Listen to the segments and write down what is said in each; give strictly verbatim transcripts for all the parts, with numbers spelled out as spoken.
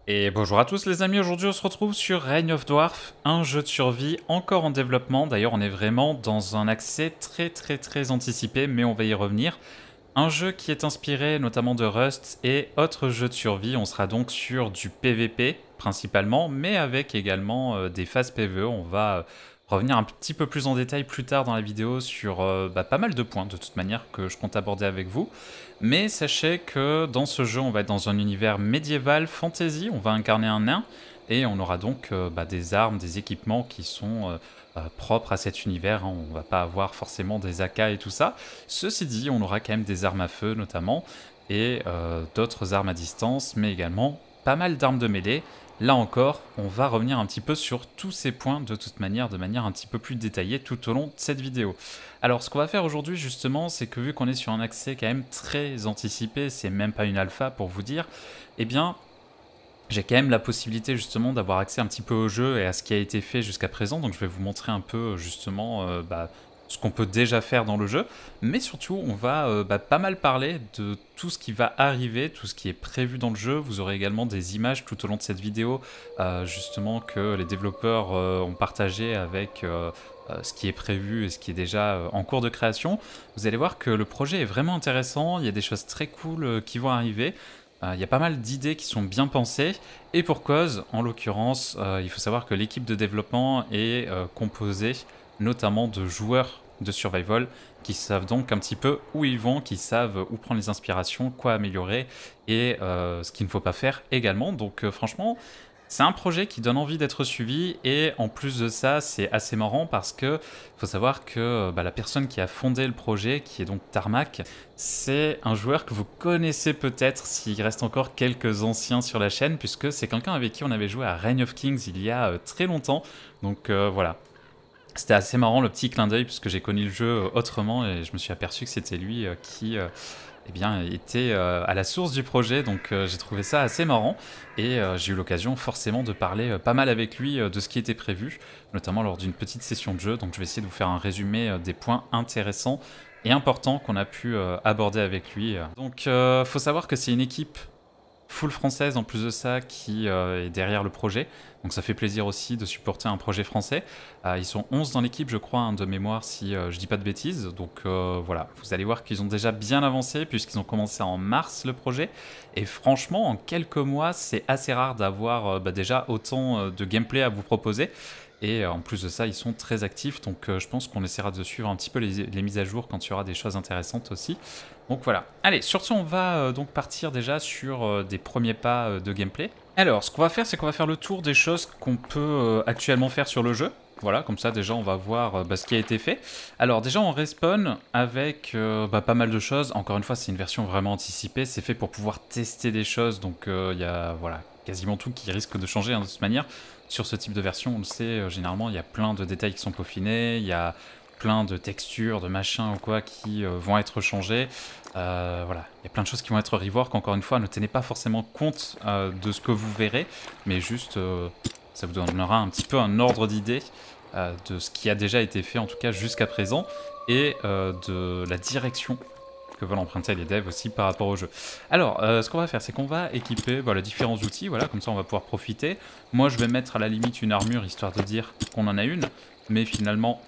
Et bonjour à tous les amis, aujourd'hui on se retrouve sur Reign of Dwarf, un jeu de survie encore en développement. D'ailleurs on est vraiment dans un accès très très très anticipé, mais on va y revenir. Un jeu qui est inspiré notamment de Rust et autres jeux de survie. On sera donc sur du P V P principalement, mais avec également euh, des phases P V E. On va euh, revenir un petit peu plus en détail plus tard dans la vidéo sur euh, bah, pas mal de points de toute manière que je compte aborder avec vous. Mais sachez que dans ce jeu, on va être dans un univers médiéval, fantasy, on va incarner un nain, et on aura donc euh, bah, des armes, des équipements qui sont euh, euh, propres à cet univers, hein. On va pas avoir forcément des A K et tout ça. Ceci dit, on aura quand même des armes à feu notamment, et euh, d'autres armes à distance, mais également pas mal d'armes de mêlée. Là encore, on va revenir un petit peu sur tous ces points de toute manière, de manière un petit peu plus détaillée tout au long de cette vidéo. Alors ce qu'on va faire aujourd'hui justement, c'est que vu qu'on est sur un accès quand même très anticipé, c'est même pas une alpha pour vous dire, eh bien j'ai quand même la possibilité justement d'avoir accès un petit peu au jeu et à ce qui a été fait jusqu'à présent, donc je vais vous montrer un peu justement euh, bah, ce qu'on peut déjà faire dans le jeu, mais surtout on va euh, bah, pas mal parler de tout ce qui va arriver, tout ce qui est prévu dans le jeu. Vous aurez également des images tout au long de cette vidéo, euh, justement que les développeurs euh, ont partagé avec euh, euh, ce qui est prévu et ce qui est déjà euh, en cours de création. Vous allez voir que le projet est vraiment intéressant, il y a des choses très cool euh, qui vont arriver. Il euh, y a pas mal d'idées qui sont bien pensées, et pour cause, en l'occurrence, euh, il faut savoir que l'équipe de développement est euh, composée notamment de joueurs de survival qui savent donc un petit peu où ils vont, qui savent où prendre les inspirations, quoi améliorer, et euh, ce qu'il ne faut pas faire également. Donc euh, franchement, c'est un projet qui donne envie d'être suivi, et en plus de ça, c'est assez marrant parce que faut savoir que bah, la personne qui a fondé le projet, qui est donc Tarmac, c'est un joueur que vous connaissez peut-être s'il reste encore quelques anciens sur la chaîne, puisque c'est quelqu'un avec qui on avait joué à Reign of Kings il y a euh, très longtemps. Donc euh, voilà. C'était assez marrant le petit clin d'œil, puisque j'ai connu le jeu euh, autrement et je me suis aperçu que c'était lui euh, qui... Euh, eh bien, était euh, à la source du projet, donc euh, j'ai trouvé ça assez marrant, et euh, j'ai eu l'occasion forcément de parler euh, pas mal avec lui euh, de ce qui était prévu, notamment lors d'une petite session de jeu. Donc je vais essayer de vous faire un résumé euh, des points intéressants et importants qu'on a pu euh, aborder avec lui. Donc euh, faut savoir que c'est une équipe full française en plus de ça qui euh, est derrière le projet, donc ça fait plaisir aussi de supporter un projet français. Euh, ils sont onze dans l'équipe, je crois, hein, de mémoire, si euh, je dis pas de bêtises. Donc euh, voilà, vous allez voir qu'ils ont déjà bien avancé puisqu'ils ont commencé en mars le projet, et franchement en quelques mois c'est assez rare d'avoir euh, bah, déjà autant euh, de gameplay à vous proposer. Et euh, en plus de ça, ils sont très actifs, donc euh, je pense qu'on essaiera de suivre un petit peu les, les mises à jour quand il y aura des choses intéressantes aussi. Donc voilà. Allez, sur ce, on va euh, donc partir déjà sur euh, des premiers pas euh, de gameplay. Alors, ce qu'on va faire, c'est qu'on va faire le tour des choses qu'on peut euh, actuellement faire sur le jeu. Voilà, comme ça déjà on va voir euh, bah, ce qui a été fait. Alors déjà on respawn avec euh, bah, pas mal de choses. Encore une fois, c'est une version vraiment anticipée, c'est fait pour pouvoir tester des choses, donc il euh, y a voilà, quasiment tout qui risque de changer hein, de toute manière. Sur ce type de version, on le sait, euh, généralement il y a plein de détails qui sont peaufinés, il y a plein de textures, de machins ou quoi qui euh, vont être changés. Euh, voilà, il y a plein de choses qui vont être rework. Encore une fois, ne tenez pas forcément compte euh, de ce que vous verrez, mais juste euh, ça vous donnera un petit peu un ordre d'idée euh, de ce qui a déjà été fait, en tout cas jusqu'à présent, et euh, de la direction que veulent emprunter les devs aussi par rapport au jeu. Alors, euh, ce qu'on va faire, c'est qu'on va équiper voilà, différents outils, voilà, comme ça on va pouvoir profiter. Moi, je vais mettre à la limite une armure, histoire de dire qu'on en a une, mais finalement,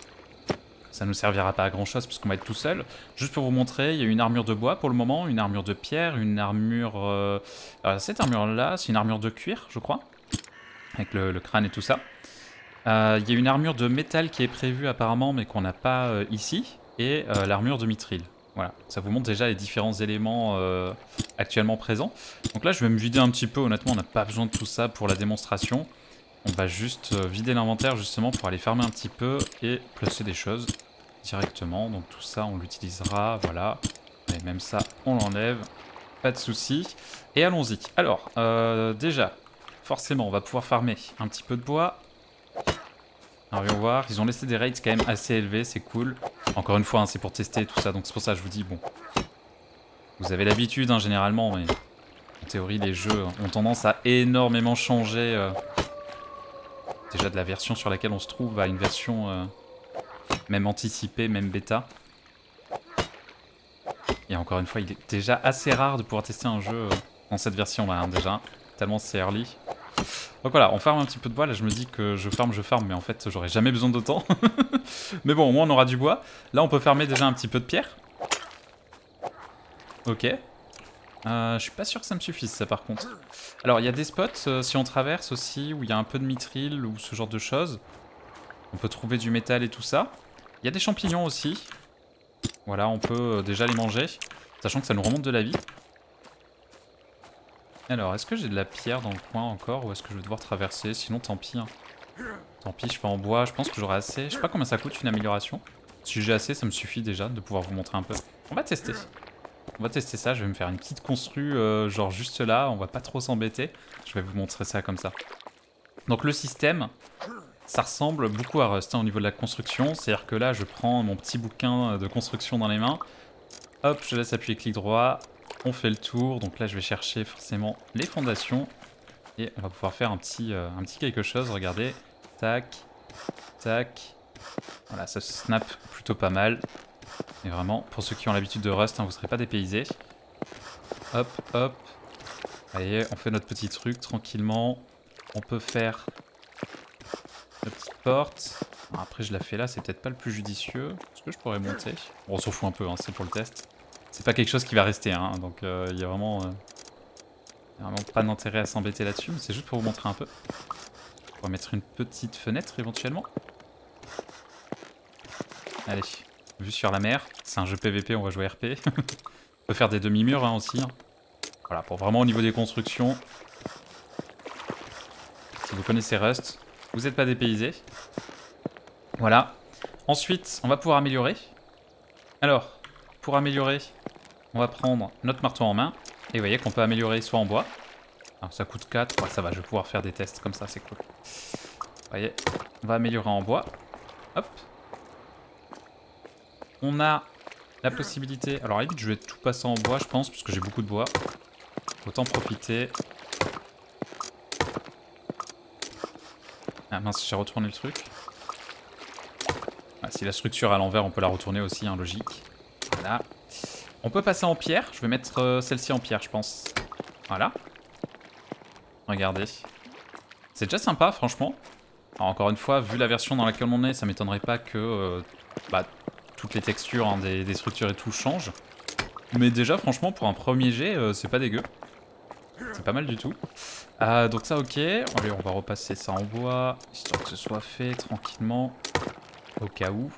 ça ne nous servira pas à grand chose puisqu'on va être tout seul. Juste pour vous montrer, il y a une armure de bois pour le moment, une armure de pierre, une armure... Euh... Alors, cette armure-là, c'est une armure de cuir, je crois, avec le, le crâne et tout ça. Euh, il y a une armure de métal qui est prévue apparemment, mais qu'on n'a pas euh, ici, et euh, l'armure de mithril. Voilà, ça vous montre déjà les différents éléments euh, actuellement présents. Donc là, je vais me vider un petit peu, honnêtement, on n'a pas besoin de tout ça pour la démonstration. On va juste euh, vider l'inventaire justement pour aller farmer un petit peu et placer des choses directement. Donc tout ça, on l'utilisera, voilà. Et même ça, on l'enlève, pas de souci. Et allons-y. Alors, euh, déjà, forcément, on va pouvoir farmer un petit peu de bois. Alors, voyons voir, ils ont laissé des rates quand même assez élevés, c'est cool. Encore une fois, hein, c'est pour tester tout ça, donc c'est pour ça que je vous dis, bon, vous avez l'habitude hein, généralement, mais en théorie, les jeux ont tendance à énormément changer, euh, déjà de la version sur laquelle on se trouve à une version euh, même anticipée, même bêta. Et encore une fois, il est déjà assez rare de pouvoir tester un jeu euh, dans cette version-là, hein, déjà. tellement c'est early. Donc voilà, on farme un petit peu de bois. Là, je me dis que je farme, je farme, mais en fait, j'aurais jamais besoin d'autant. Mais bon, au moins, on aura du bois. Là, on peut farmer déjà un petit peu de pierre. Ok. Euh, je suis pas sûr que ça me suffise, ça, par contre. Alors, il y a des spots, euh, si on traverse aussi, où il y a un peu de mithril ou ce genre de choses. On peut trouver du métal et tout ça. Il y a des champignons aussi. Voilà, on peut euh, déjà les manger, sachant que ça nous remonte de la vie. Alors, est-ce que j'ai de la pierre dans le coin encore, ou est-ce que je vais devoir traverser? Sinon, tant pis. Hein. Tant pis, je fais en bois, je pense que j'aurai assez. Je sais pas combien ça coûte une amélioration. Si j'ai assez, ça me suffit déjà de pouvoir vous montrer un peu. On va tester. On va tester ça, je vais me faire une petite constru, euh, genre juste là, on va pas trop s'embêter. Je vais vous montrer ça comme ça. Donc le système, ça ressemble beaucoup à Rust hein, au niveau de la construction. C'est-à-dire que là, je prends mon petit bouquin de construction dans les mains. Hop, je laisse appuyer clic droit. On fait le tour. Donc là, je vais chercher forcément les fondations. Et on va pouvoir faire un petit, euh, un petit quelque chose. Regardez. Tac. Tac. Voilà, ça se snap plutôt pas mal. Et vraiment, pour ceux qui ont l'habitude de Rust, hein, vous ne serez pas dépaysés. Hop, hop. Allez, on fait notre petit truc tranquillement. On peut faire la petite porte. Alors après, je la fais là, c'est peut-être pas le plus judicieux. Est-ce que je pourrais monter? Bon, on s'en fout un peu, hein, c'est pour le test. C'est pas quelque chose qui va rester, hein, donc il euh, y a vraiment, euh, y a vraiment pas d'intérêt à s'embêter là-dessus. Mais c'est juste pour vous montrer un peu. On va mettre une petite fenêtre éventuellement. Allez, vue sur la mer. C'est un jeu P V P, on va jouer R P. On peut faire des demi-murs hein, aussi. Hein. Voilà, pour vraiment au niveau des constructions. Si vous connaissez Rust, vous n'êtes pas dépaysé. Voilà. Ensuite, on va pouvoir améliorer. Alors, pour améliorer, on va prendre notre marteau en main. Et vous voyez qu'on peut améliorer soit en bois. Alors ça coûte quatre, ouais, ça va, je vais pouvoir faire des tests comme ça, c'est cool. Vous voyez, on va améliorer en bois. Hop. On a la possibilité... Alors à la limite, je vais tout passer en bois, je pense, puisque j'ai beaucoup de bois. Autant profiter. Ah mince, j'ai retourné le truc. Ah, si la structure est à l'envers, on peut la retourner aussi, hein, logique. Voilà. On peut passer en pierre. Je vais mettre euh, celle-ci en pierre, je pense. Voilà. Regardez. C'est déjà sympa, franchement. Alors, encore une fois, vu la version dans laquelle on est, ça m'étonnerait pas que euh, bah, toutes les textures hein, des, des structures et tout changent. Mais déjà, franchement, pour un premier jet, euh, c'est pas dégueu. C'est pas mal du tout. Euh, donc ça, ok. Allez, on va repasser ça en bois, histoire que ce soit fait tranquillement. Au cas où.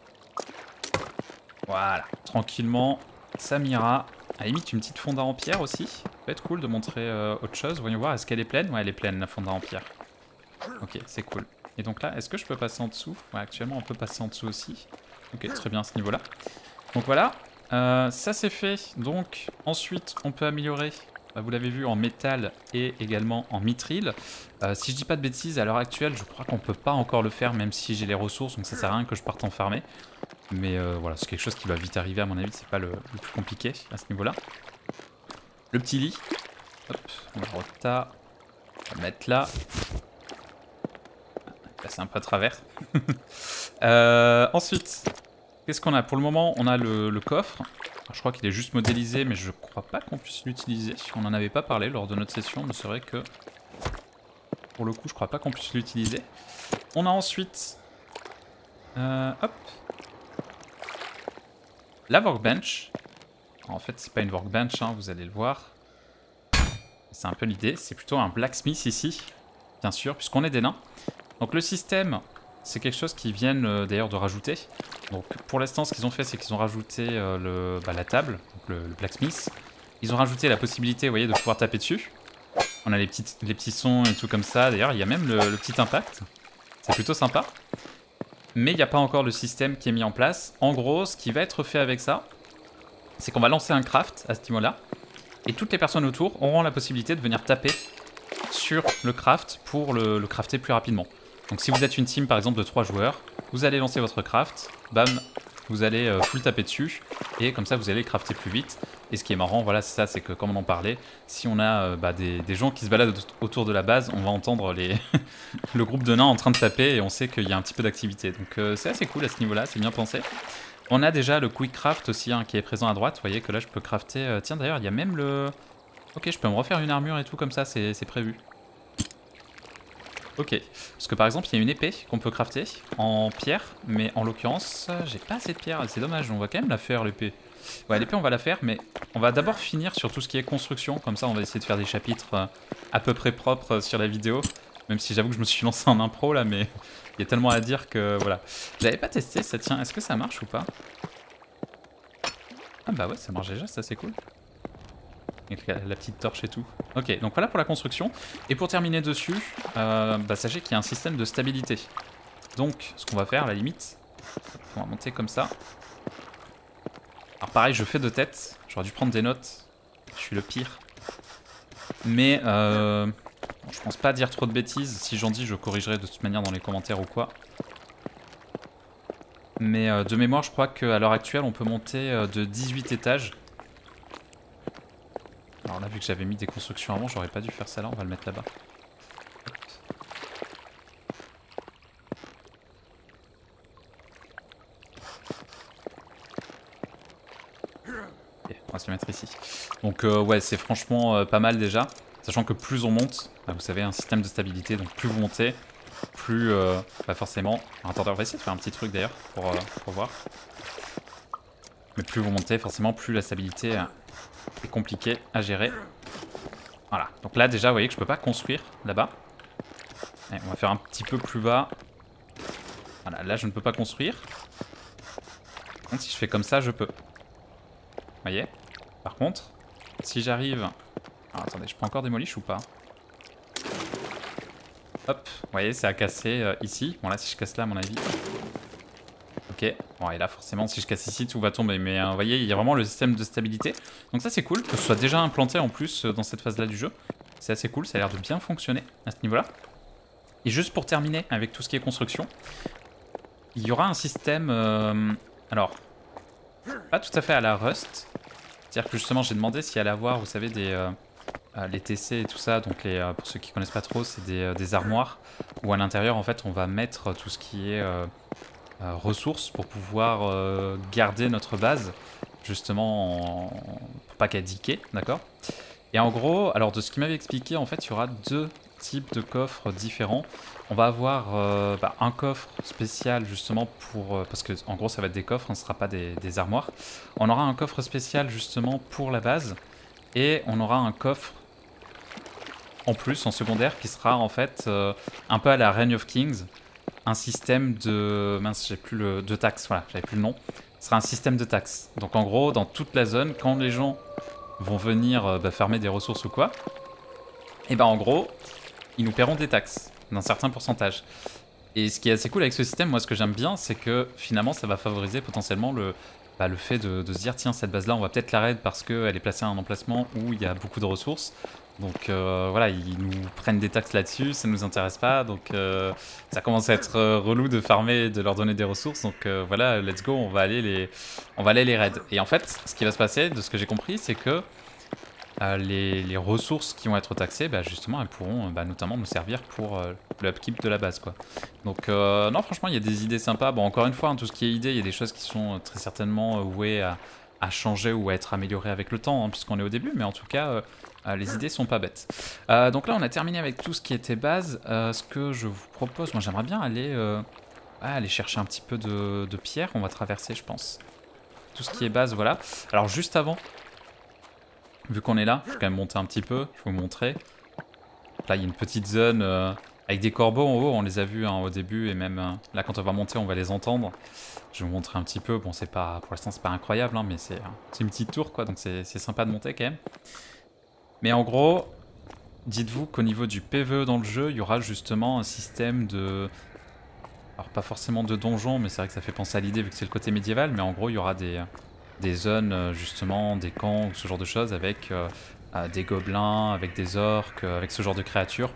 Voilà, tranquillement. Ça m'ira. À la limite, une petite fonda en pierre aussi. Ça peut être cool de montrer euh, autre chose. Voyons voir, est-ce qu'elle est pleine? Ouais, elle est pleine, la fonda en pierre. Ok, c'est cool. Et donc là, est-ce que je peux passer en dessous? Ouais, actuellement, on peut passer en dessous aussi. Ok, très bien à ce niveau-là. Donc voilà, euh, ça c'est fait. Donc ensuite, on peut améliorer, bah, vous l'avez vu, en métal et également en mithril. Euh, si je dis pas de bêtises, à l'heure actuelle, je crois qu'on peut pas encore le faire, même si j'ai les ressources, donc ça sert à rien que je parte en farmer. Mais euh, voilà, c'est quelque chose qui va vite arriver à mon avis, c'est pas le, le plus compliqué à ce niveau-là. Le petit lit. Hop, on va rota. On va mettre là. Passer un peu à travers. euh, ensuite, qu'est-ce qu'on a? Pour le moment, on a le, le coffre. Alors, je crois qu'il est juste modélisé, mais je crois pas qu'on puisse l'utiliser. On n'en avait pas parlé lors de notre session, mais c'est vrai que pour le coup, je crois pas qu'on puisse l'utiliser. On a ensuite, euh, hop, la workbench. Alors, en fait, c'est pas une workbench, hein, vous allez le voir. C'est un peu l'idée. C'est plutôt un blacksmith ici, bien sûr, puisqu'on est des nains. Donc le système, c'est quelque chose qu'ils viennent euh, d'ailleurs de rajouter. Donc pour l'instant, ce qu'ils ont fait, c'est qu'ils ont rajouté euh, le, bah, la table, donc le, le blacksmith. Ils ont rajouté la possibilité, vous voyez, de pouvoir taper dessus. On a les, petites, les petits sons et tout comme ça. D'ailleurs, il y a même le, le petit impact. C'est plutôt sympa. Mais il n'y a pas encore le système qui est mis en place. En gros, ce qui va être fait avec ça, c'est qu'on va lancer un craft à ce niveau-là. Et toutes les personnes autour auront la possibilité de venir taper sur le craft pour le, le crafter plus rapidement. Donc si vous êtes une team par exemple de trois joueurs, vous allez lancer votre craft, bam, vous allez euh, full taper dessus, et comme ça vous allez crafter plus vite. Et ce qui est marrant, voilà, c'est ça, c'est que comme on en parlait, si on a euh, bah, des, des gens qui se baladent autour de la base, on va entendre les le groupe de nains en train de taper, et on sait qu'il y a un petit peu d'activité. Donc euh, c'est assez cool à ce niveau-là, c'est bien pensé. On a déjà le quick craft aussi, hein, qui est présent à droite, vous voyez que là je peux crafter... Euh, tiens d'ailleurs, il y a même le... Ok, je peux me refaire une armure et tout comme ça, c'est prévu. Ok, parce que par exemple, il y a une épée qu'on peut crafter en pierre, mais en l'occurrence, j'ai pas assez de pierre, c'est dommage, on va quand même la faire l'épée. Ouais, l'épée on va la faire, mais on va d'abord finir sur tout ce qui est construction, comme ça on va essayer de faire des chapitres euh, à peu près propres euh, sur la vidéo, même si j'avoue que je me suis lancé en impro là, mais il y a tellement à dire que voilà. J'avais pas testé ça, tiens, est-ce que ça marche ou pas? Ah bah ouais, ça marche déjà, ça c'est cool. Avec la, la petite torche et tout. Ok, donc voilà pour la construction. Et pour terminer dessus, euh, bah sachez qu'il y a un système de stabilité. Donc, ce qu'on va faire à la limite, on va monter comme ça. Alors pareil, je fais de tête. J'aurais dû prendre des notes. Je suis le pire. Mais euh, bon, je pense pas dire trop de bêtises. Si j'en dis, je corrigerai de toute manière dans les commentaires ou quoi. Mais euh, de mémoire, je crois qu'à l'heure actuelle, on peut monter euh, de dix-huit étages. Alors là, vu que j'avais mis des constructions avant, j'aurais pas dû faire ça là, on va le mettre là-bas. Ok, on va se le mettre ici. Donc euh, ouais, c'est franchement euh, pas mal déjà. Sachant que plus on monte, bah, vous savez, un système de stabilité, donc plus vous montez, plus euh, bah forcément... Attendez, on va essayer de faire un petit truc d'ailleurs, pour, euh, pour voir. Mais plus vous montez, forcément, plus la stabilité euh, est compliquée à gérer. Voilà, donc là déjà vous voyez que je peux pas construire là-bas. On va faire un petit peu plus bas. Voilà, là je ne peux pas construire. Par contre si je fais comme ça je peux. Vous voyez? Par contre, si j'arrive... Alors attendez, je peux encore démolir ou pas? Hop, vous voyez ça a cassé euh, ici. Bon là si je casse là à mon avis... Ok, bon et là forcément si je casse ici tout va tomber. Mais euh, vous voyez il y a vraiment le système de stabilité. Donc ça c'est cool que ce soit déjà implanté en plus euh, dans cette phase là du jeu. C'est assez cool, ça a l'air de bien fonctionner à ce niveau-là. Et juste pour terminer avec tout ce qui est construction, il y aura un système, euh, alors, pas tout à fait à la Rust. C'est-à-dire que justement j'ai demandé s'il allait avoir, vous savez, des, euh, les T C et tout ça. Donc les, euh, pour ceux qui connaissent pas trop, c'est des, euh, des armoires où à l'intérieur en fait on va mettre tout ce qui est euh, euh, ressources pour pouvoir euh, garder notre base, justement, en, pour pas qu'elle dicke, d'accord? Et en gros, alors de ce qu'il m'avait expliqué, en fait, il y aura deux types de coffres différents. On va avoir euh, bah, un coffre spécial justement pour... Euh, parce que en gros ça va être des coffres, hein, ce ne sera pas des, des armoires. On aura un coffre spécial justement pour la base. Et on aura un coffre en plus, en secondaire, qui sera en fait euh, un peu à la Reign of Kings. Un système de... mince, j'ai plus le... de taxes, voilà, j'avais plus le nom. Ce sera un système de taxes. Donc en gros, dans toute la zone, quand les gens vont venir euh, bah, farmer des ressources ou quoi, et ben en gros, ils nous paieront des taxes d'un certain pourcentage. Et ce qui est assez cool avec ce système, moi ce que j'aime bien, c'est que finalement ça va favoriser potentiellement le, bah, le fait de, de se dire tiens cette base là on va peut-être la raid parce qu'elle est placée à un emplacement où il y a beaucoup de ressources. Donc euh, voilà, ils nous prennent des taxes là-dessus, ça ne nous intéresse pas, donc euh, ça commence à être euh, relou de farmer et de leur donner des ressources, donc euh, voilà, let's go, on va aller les, on va aller les raid. Et en fait, ce qui va se passer, de ce que j'ai compris, c'est que euh, les, les ressources qui vont être taxées, bah, justement, elles pourront bah, notamment nous servir pour euh, le upkeep de la base, quoi. Donc euh, non, franchement, il y a des idées sympas. Bon, encore une fois, hein, tout ce qui est idée, il y a des choses qui sont euh, très certainement euh, vouées à, à changer ou à être améliorées avec le temps, hein, puisqu'on est au début, mais en tout cas... Euh, Euh, les idées sont pas bêtes. Euh, donc là on a terminé avec tout ce qui était base. Euh, ce que je vous propose, moi j'aimerais bien aller, euh, ouais, aller chercher un petit peu de, de pierre. On va traverser je pense. Tout ce qui est base, voilà. Alors juste avant, vu qu'on est là, je vais quand même monter un petit peu, je vais vous montrer. Là il y a une petite zone euh, avec des corbeaux en haut, on les a vus hein, au début. Et même euh, là quand on va monter on va les entendre. Je vais vous montrer un petit peu, bon c'est pas, pour l'instant c'est pas incroyable hein, mais c'est euh, une petite tour quoi, donc c'est sympa de monter quand même. Mais en gros, dites-vous qu'au niveau du P V E dans le jeu, il y aura justement un système de... Alors pas forcément de donjons, mais c'est vrai que ça fait penser à l'idée vu que c'est le côté médiéval, mais en gros il y aura des, des zones justement, des camps ou ce genre de choses avec euh, des gobelins, avec des orques, avec ce genre de créatures.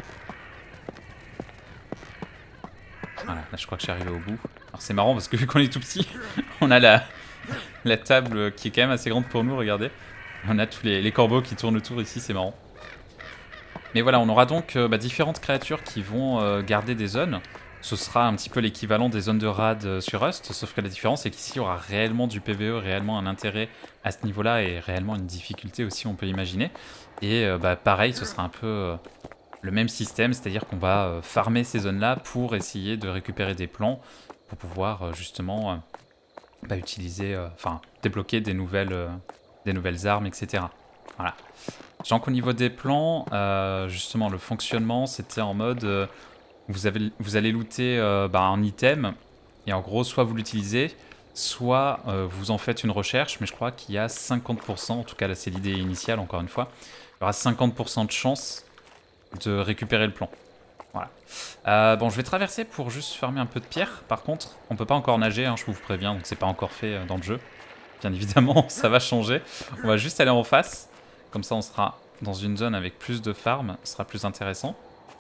Voilà, là je crois que je suis arrivé au bout. Alors c'est marrant parce que vu qu'on est tout petit, on a la, la table qui est quand même assez grande pour nous, regardez. On a tous les, les corbeaux qui tournent autour ici, c'est marrant. Mais voilà, on aura donc euh, bah, différentes créatures qui vont euh, garder des zones. ce sera un petit peu l'équivalent des zones de raid sur Rust, sauf que la différence c'est qu'ici il y aura réellement du P V E, réellement un intérêt à ce niveau-là et réellement une difficulté aussi on peut imaginer. Et euh, bah, pareil, ce sera un peu euh, le même système, c'est-à-dire qu'on va euh, farmer ces zones-là pour essayer de récupérer des plans pour pouvoir euh, justement euh, bah, utiliser, enfin euh, débloquer des nouvelles, euh, des nouvelles armes, et cetera. Voilà. Donc au niveau des plans, euh, justement le fonctionnement c'était en mode euh, vous, avez, vous allez looter euh, bah, un item et en gros soit vous l'utilisez, soit euh, vous en faites une recherche, mais je crois qu'il y a cinquante pour cent, en tout cas là c'est l'idée initiale encore une fois, il y aura cinquante pour cent de chance de récupérer le plan. Voilà. Euh, bon je vais traverser pour juste farmer un peu de pierre, par contre on peut pas encore nager, hein, je vous préviens, donc c'est pas encore fait euh, dans le jeu. Bien évidemment ça va changer, on va juste aller en face. Comme ça, on sera dans une zone avec plus de farm, ce sera plus intéressant.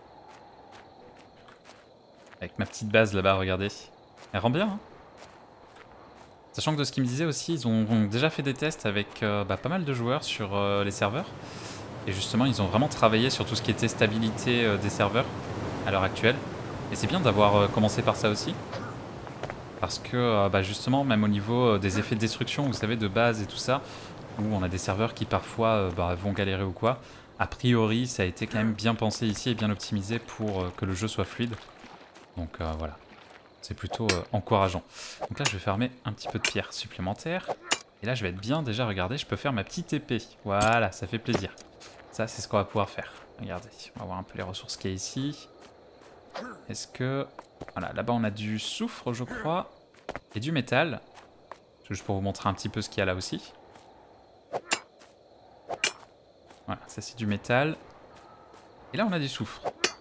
Avec ma petite base là-bas, regardez. Elle rend bien, hein. Sachant que de ce qu'ils me disaient aussi, ils ont, ont déjà fait des tests avec euh, bah, pas mal de joueurs sur euh, les serveurs. Et justement, ils ont vraiment travaillé sur tout ce qui était stabilité euh, des serveurs à l'heure actuelle. Et c'est bien d'avoir euh, commencé par ça aussi. Parce que euh, bah, justement, même au niveau euh, des effets de destruction, vous savez, de base et tout ça, où on a des serveurs qui parfois euh, bah, vont galérer ou quoi. A priori, ça a été quand même bien pensé ici et bien optimisé pour euh, que le jeu soit fluide. Donc euh, voilà, c'est plutôt euh, encourageant. Donc là, je vais fermer un petit peu de pierre supplémentaire. Et là, je vais être bien déjà, regardez, je peux faire ma petite épée. Voilà, ça fait plaisir. Ça, c'est ce qu'on va pouvoir faire. Regardez, on va voir un peu les ressources qu'il y a ici. Est-ce que... Voilà, là-bas, on a du soufre, je crois, et du métal. Juste pour vous montrer un petit peu ce qu'il y a là aussi. Voilà, ça c'est du métal. Et là on a du soufre.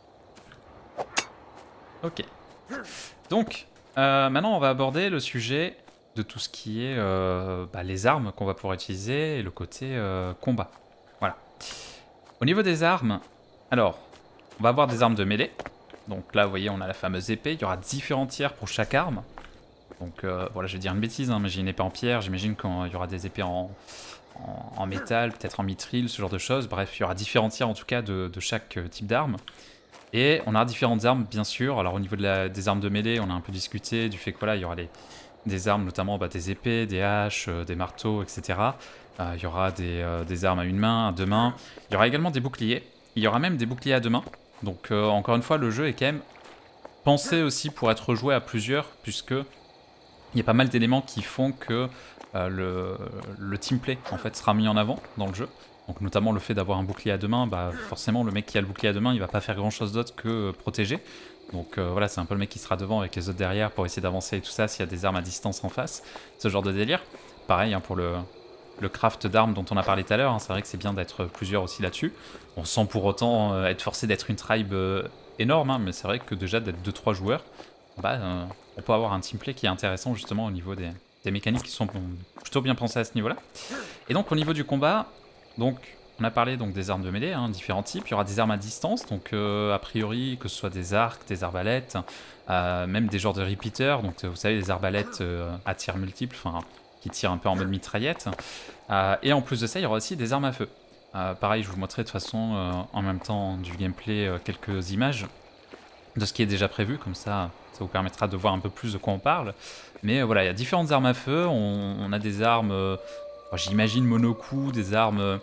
Ok. Donc, euh, maintenant on va aborder le sujet de tout ce qui est euh, bah, les armes qu'on va pouvoir utiliser et le côté euh, combat. Voilà. Au niveau des armes, alors, on va avoir des armes de mêlée. Donc là, vous voyez, on a la fameuse épée. Il y aura différents tiers pour chaque arme. Donc euh, voilà, je vais dire une bêtise, hein, mais j'ai une épée en pierre. J'imagine qu'il y aura des épées en... En, en métal, peut-être en mithril, ce genre de choses. Bref, il y aura différents tiers en tout cas de, de chaque type d'arme. Et on aura différentes armes, bien sûr. Alors au niveau de la, des armes de mêlée, on a un peu discuté du fait que voilà, il y aura les, des armes, notamment bah, des épées, des haches, euh, des marteaux, et cetera. Euh, il y aura des, euh, des armes à une main, à deux mains. Il y aura également des boucliers. Il y aura même des boucliers à deux mains. Donc euh, encore une fois, le jeu est quand même pensé aussi pour être joué à plusieurs, puisque il y a pas mal d'éléments qui font que Euh, le, le teamplay en fait sera mis en avant dans le jeu. Donc notamment le fait d'avoir un bouclier à deux mains, bah forcément le mec qui a le bouclier à deux mains il va pas faire grand chose d'autre que euh, protéger. Donc euh, voilà, c'est un peu le mec qui sera devant avec les autres derrière pour essayer d'avancer et tout ça s'il y a des armes à distance en face, ce genre de délire. Pareil hein, pour le, le craft d'armes dont on a parlé tout à l'heure, hein, c'est vrai que c'est bien d'être plusieurs aussi là-dessus. On sent pour autant euh, être forcé d'être une tribe euh, énorme, hein, mais c'est vrai que déjà d'être deux trois joueurs, bah, euh, on peut avoir un teamplay qui est intéressant justement au niveau des... des mécaniques qui sont plutôt bien pensées à ce niveau-là. Et donc au niveau du combat, donc on a parlé donc des armes de mêlée, hein, différents types. Il y aura des armes à distance, donc euh, a priori que ce soit des arcs, des arbalètes, euh, même des genres de repeaters. Donc vous savez des arbalètes euh, à tir multiple, enfin qui tirent un peu en mode mitraillette. Euh, et en plus de ça, il y aura aussi des armes à feu. Euh, pareil, je vous montrerai de toute façon euh, en même temps du gameplay euh, quelques images de ce qui est déjà prévu, comme ça ça vous permettra de voir un peu plus de quoi on parle. Mais euh, voilà, il y a différentes armes à feu, on, on a des armes, euh, j'imagine mono-coup, des armes euh,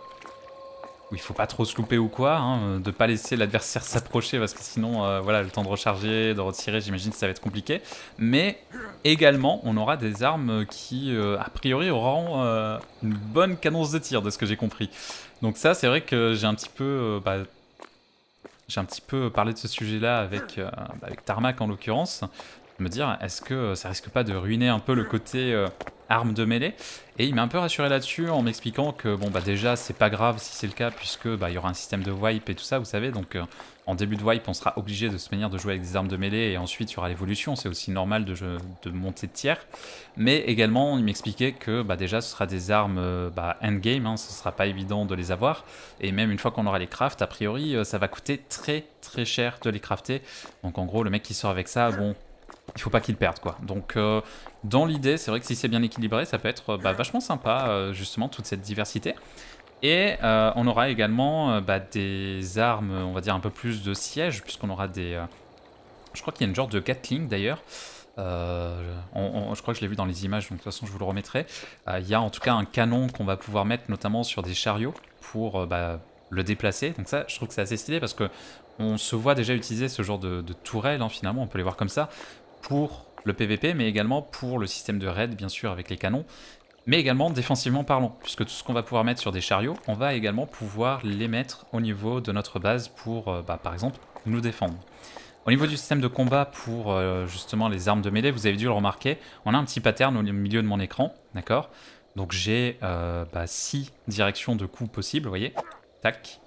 où il faut pas trop se louper ou quoi, hein, de pas laisser l'adversaire s'approcher parce que sinon, euh, voilà, le temps de recharger, de retirer, j'imagine que ça va être compliqué. Mais également, on aura des armes qui, euh, a priori, auront euh, une bonne cadence de tir, de ce que j'ai compris. Donc ça, c'est vrai que j'ai un petit peu... Euh, bah, j'ai un petit peu parlé de ce sujet-là avec, euh, avec Tarmac en l'occurrence, me dire est-ce que ça risque pas de ruiner un peu le côté euh, arme de mêlée. Et il m'a un peu rassuré là-dessus en m'expliquant que bon bah déjà c'est pas grave si c'est le cas puisque bah il y aura un système de wipe et tout ça vous savez, donc euh, en début de wipe on sera obligé de se manière de jouer avec des armes de mêlée et ensuite il y aura l'évolution, c'est aussi normal de, jeu, de monter de tiers. Mais également il m'expliquait que bah déjà ce sera des armes euh, bah, endgame, hein, ce sera pas évident de les avoir et même une fois qu'on aura les crafts a priori euh, ça va coûter très très cher de les crafter, donc en gros le mec qui sort avec ça bon il faut pas qu'il perde quoi. Donc euh, dans l'idée c'est vrai que si c'est bien équilibré ça peut être bah, vachement sympa euh, justement toute cette diversité. Et euh, on aura également euh, bah, des armes on va dire un peu plus de siège puisqu'on aura des, euh, Je crois qu'il y a une genre de Gatling d'ailleurs. Euh, on, on, je crois que je l'ai vu dans les images, donc de toute façon je vous le remettrai. Euh, il y a en tout cas un canon qu'on va pouvoir mettre notamment sur des chariots pour euh, bah, le déplacer. Donc ça, je trouve que c'est assez stylé parce que on se voit déjà utiliser ce genre de, de tourelles, hein, finalement, on peut les voir comme ça, pour le P V P, mais également pour le système de raid, bien sûr, avec les canons, mais également défensivement parlant, puisque tout ce qu'on va pouvoir mettre sur des chariots, on va également pouvoir les mettre au niveau de notre base pour, euh, bah, par exemple, nous défendre. Au niveau du système de combat pour euh, justement les armes de mêlée, vous avez dû le remarquer, on a un petit pattern au milieu de mon écran, d'accord? Donc j'ai euh, bah, six directions de coups possibles, vous voyez? Tac.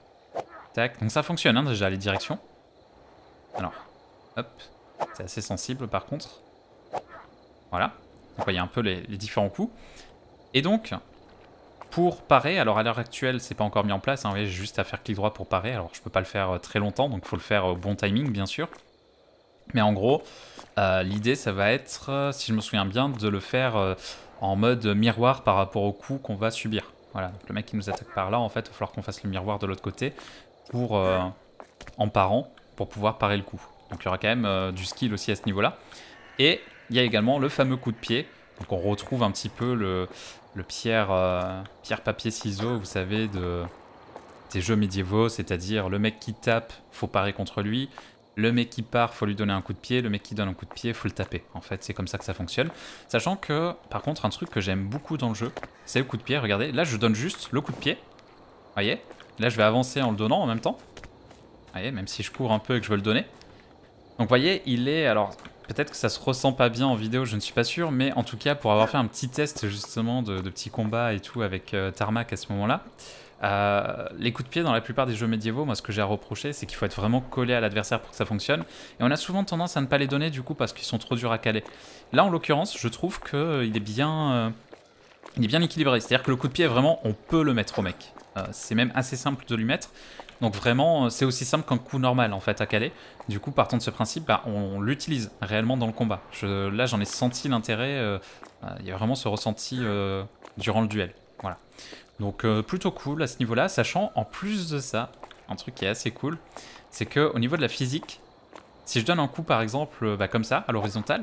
Tac. Donc ça fonctionne hein, déjà les directions. Alors, hop. C'est assez sensible par contre. Voilà. Donc vous voyez un peu les, les différents coups. Et donc, pour parer, alors à l'heure actuelle, c'est pas encore mis en place, hein, vous voyez, j'ai juste à faire clic droit pour parer. Alors je peux pas le faire très longtemps, donc il faut le faire au bon timing, bien sûr. Mais en gros, euh, l'idée, ça va être, euh, si je me souviens bien, de le faire euh, en mode miroir par rapport au coup qu'on va subir. Voilà, donc le mec qui nous attaque par là, en fait, il va falloir qu'on fasse le miroir de l'autre côté pour, euh, en parant, pour pouvoir parer le coup. Donc il y aura quand même euh, du skill aussi à ce niveau-là. Et il y a également le fameux coup de pied. Donc on retrouve un petit peu le, le pierre, euh, pierre papier ciseaux, vous savez, de, des jeux médiévaux, c'est-à-dire le mec qui tape, faut parer contre lui. Le mec qui part, faut lui donner un coup de pied. Le mec qui donne un coup de pied, faut le taper. En fait, c'est comme ça que ça fonctionne. Sachant que, par contre, un truc que j'aime beaucoup dans le jeu, c'est le coup de pied. Regardez, là, je donne juste le coup de pied. Vous voyez? Là, je vais avancer en le donnant en même temps. Vous voyez, même si je cours un peu et que je veux le donner. Donc, vous voyez, il est... Alors, peut-être que ça se ressent pas bien en vidéo, je ne suis pas sûr. Mais en tout cas, pour avoir fait un petit test, justement, de, de petits combats et tout avec euh, Tarmac à ce moment-là, Euh, les coups de pied dans la plupart des jeux médiévaux, moi ce que j'ai à reprocher, c'est qu'il faut être vraiment collé à l'adversaire pour que ça fonctionne. Et on a souvent tendance à ne pas les donner du coup parce qu'ils sont trop durs à caler. Là en l'occurrence, je trouve qu'il euh, est bien, euh, il est bien équilibré. C'est-à-dire que le coup de pied, vraiment, on peut le mettre au mec. Euh, c'est même assez simple de lui mettre. Donc vraiment, c'est aussi simple qu'un coup normal en fait à caler. Du coup, partant de ce principe, bah, on l'utilise réellement dans le combat. Je, là, j'en ai senti l'intérêt. Euh, il y a vraiment ce ressenti euh, durant le duel. Voilà. Donc euh, plutôt cool à ce niveau-là, sachant en plus de ça, un truc qui est assez cool, c'est que au niveau de la physique, si je donne un coup par exemple bah, comme ça, à l'horizontale,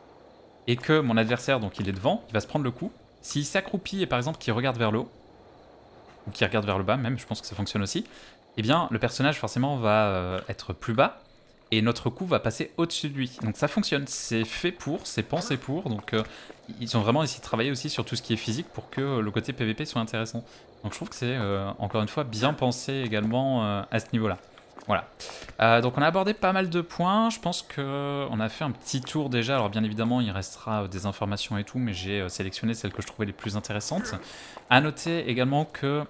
et que mon adversaire, donc il est devant, il va se prendre le coup, s'il s'accroupit et par exemple qu'il regarde vers le haut, ou qu'il regarde vers le bas même, je pense que ça fonctionne aussi, eh bien le personnage forcément va euh, être plus bas, et notre coup va passer au-dessus de lui. Donc ça fonctionne, c'est fait pour, c'est pensé pour, donc euh, ils ont vraiment essayé de travailler aussi sur tout ce qui est physique pour que le côté P V P soit intéressant. Donc je trouve que c'est, euh, encore une fois, bien pensé également euh, à ce niveau-là. Voilà. Euh, donc on a abordé pas mal de points, je pense qu'on a fait un petit tour déjà, alors bien évidemment il restera euh, des informations et tout, mais j'ai euh, sélectionné celles que je trouvais les plus intéressantes. A noter également que,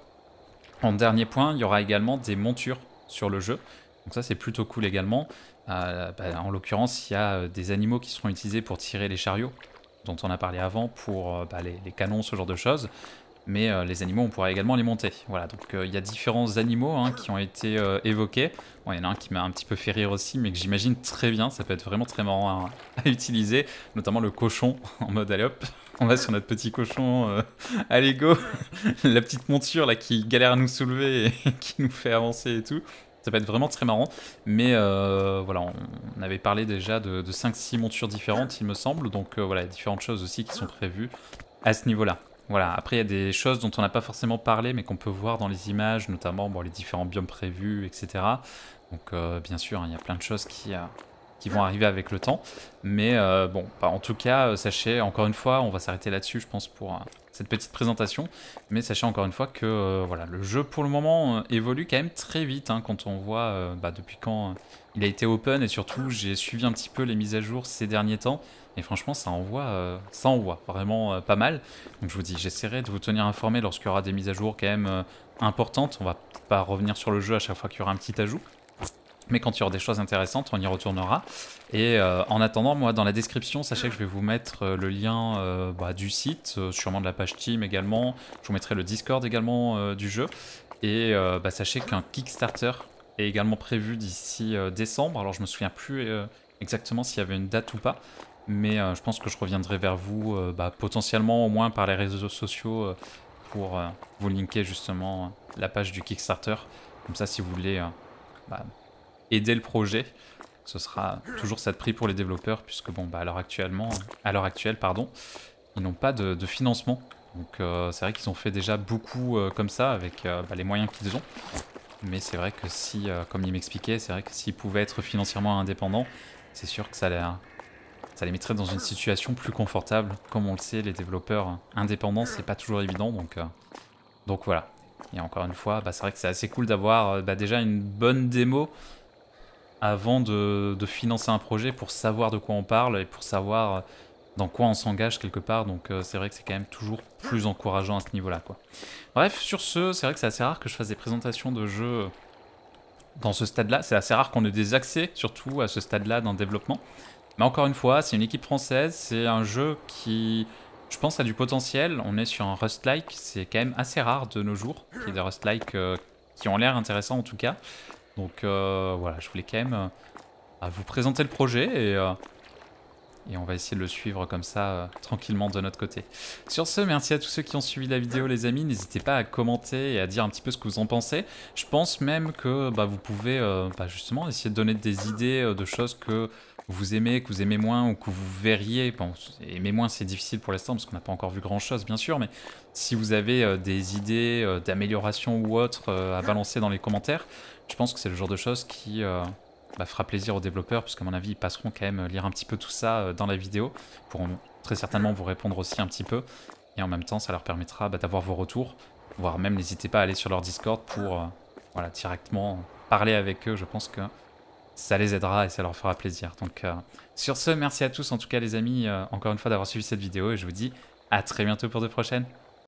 en dernier point, il y aura également des montures sur le jeu. Donc ça c'est plutôt cool également. Euh, bah, en l'occurrence, il y a des animaux qui seront utilisés pour tirer les chariots, dont on a parlé avant, pour euh, bah, les, les canons, ce genre de choses. Mais euh, les animaux, on pourra également les monter. Voilà, donc euh, il y a différents animaux hein, qui ont été euh, évoqués. Bon, il y en a un qui m'a un petit peu fait rire aussi, mais que j'imagine très bien, ça peut être vraiment très marrant à, à utiliser, notamment le cochon, en mode allez hop, on va sur notre petit cochon, euh, allez go, la petite monture là qui galère à nous soulever et qui nous fait avancer et tout. Ça peut être vraiment très marrant, mais euh, voilà, on avait parlé déjà de, de cinq six montures différentes, il me semble, donc euh, voilà, il y a différentes choses aussi qui sont prévues à ce niveau-là. Voilà, après il y a des choses dont on n'a pas forcément parlé, mais qu'on peut voir dans les images, notamment bon, les différents biomes prévus, et cetera. Donc euh, bien sûr, hein, il y a plein de choses qui, euh, qui vont arriver avec le temps, mais euh, bon, bah, en tout cas, sachez, encore une fois, on va s'arrêter là-dessus, je pense, pour... Euh, cette petite présentation, mais sachez encore une fois que euh, voilà, le jeu pour le moment euh, évolue quand même très vite hein, quand on voit euh, bah, depuis quand euh, il a été open, et surtout j'ai suivi un petit peu les mises à jour ces derniers temps et franchement ça envoie, euh, ça envoie vraiment euh, pas mal. Donc je vous dis, j'essaierai de vous tenir informé lorsqu'il y aura des mises à jour quand même euh, importantes. On va pas revenir sur le jeu à chaque fois qu'il y aura un petit ajout, mais quand il y aura des choses intéressantes, on y retournera. Et euh, en attendant, moi, dans la description, sachez que je vais vous mettre euh, le lien euh, bah, du site, euh, sûrement de la page Team également. Je vous mettrai le Discord également euh, du jeu. Et euh, bah, sachez qu'un Kickstarter est également prévu d'ici euh, décembre. Alors, je me souviens plus euh, exactement s'il y avait une date ou pas. Mais euh, je pense que je reviendrai vers vous, euh, bah, potentiellement au moins par les réseaux sociaux, euh, pour euh, vous linker justement euh, la page du Kickstarter. Comme ça, si vous voulez... Euh, bah, aider le projet, Ce sera toujours ça de prix pour les développeurs, puisque bon, bah, à l'heure actuellement, à l'heure actuelle, pardon, ils n'ont pas de, de financement. Donc euh, c'est vrai qu'ils ont fait déjà beaucoup euh, comme ça, avec euh, bah, les moyens qu'ils ont. Mais c'est vrai que si, euh, comme il m'expliquait, c'est vrai que s'ils pouvaient être financièrement indépendants, c'est sûr que ça les, ça les mettrait dans une situation plus confortable. Comme on le sait, les développeurs indépendants, c'est pas toujours évident, donc, euh, donc voilà. Et encore une fois, bah, c'est vrai que c'est assez cool d'avoir euh, bah, déjà une bonne démo avant de, de financer un projet pour savoir de quoi on parle et pour savoir euh, dans quoi on s'engage quelque part. Donc euh, c'est vrai que c'est quand même toujours plus encourageant à ce niveau-là, quoi. Bref, sur ce, c'est vrai que c'est assez rare que je fasse des présentations de jeux dans ce stade-là. C'est assez rare qu'on ait des accès, surtout à ce stade-là d'un développement. Mais encore une fois, c'est une équipe française, c'est un jeu qui, je pense, a du potentiel. On est sur un Rust-like, c'est quand même assez rare de nos jours, qu'il y ait des Rust-like euh, qui ont l'air intéressants en tout cas. Donc euh, voilà, je voulais quand même euh, vous présenter le projet et... Euh, Et on va essayer de le suivre comme ça, euh, tranquillement de notre côté. Sur ce, merci à tous ceux qui ont suivi la vidéo, les amis. N'hésitez pas à commenter et à dire un petit peu ce que vous en pensez. Je pense même que bah, vous pouvez euh, bah, justement essayer de donner des idées euh, de choses que vous aimez, que vous aimez moins ou que vous verriez. Bon, aimer moins, c'est difficile pour l'instant parce qu'on n'a pas encore vu grand-chose, bien sûr. Mais si vous avez euh, des idées euh, d'amélioration ou autres euh, à balancer dans les commentaires, je pense que c'est le genre de choses qui... Euh, Bah, fera plaisir aux développeurs, puisqu'à mon avis, ils passeront quand même lire un petit peu tout ça euh, dans la vidéo, pourront très certainement vous répondre aussi un petit peu, et en même temps, ça leur permettra bah, d'avoir vos retours, voire même n'hésitez pas à aller sur leur Discord pour euh, voilà, directement parler avec eux, je pense que ça les aidera et ça leur fera plaisir. Donc euh, sur ce, merci à tous en tout cas les amis, euh, encore une fois d'avoir suivi cette vidéo, et je vous dis à très bientôt pour de prochaines.